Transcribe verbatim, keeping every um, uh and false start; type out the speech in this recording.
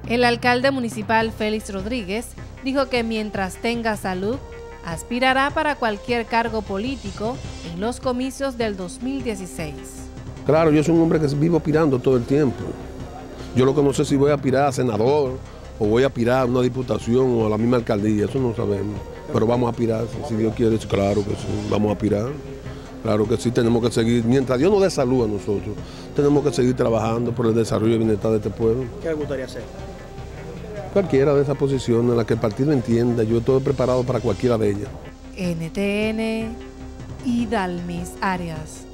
El alcalde municipal Félix Rodríguez dijo que mientras tenga salud, aspirará para cualquier cargo político en los comicios del dos mil dieciséis. Claro, yo soy un hombre que vivo aspirando todo el tiempo. Yo lo que no sé si voy a aspirar a senador o voy a aspirar a una diputación o a la misma alcaldía, eso no sabemos. Pero vamos a aspirar, si Dios quiere, claro que sí, vamos a aspirar. Claro que sí, tenemos que seguir, mientras Dios nos dé salud a nosotros, tenemos que seguir trabajando por el desarrollo y bienestar de este pueblo. ¿Qué le gustaría hacer? Cualquiera de esas posiciones en las que el partido entienda, yo estoy preparado para cualquiera de ellas. N T N, Idalmis Arias.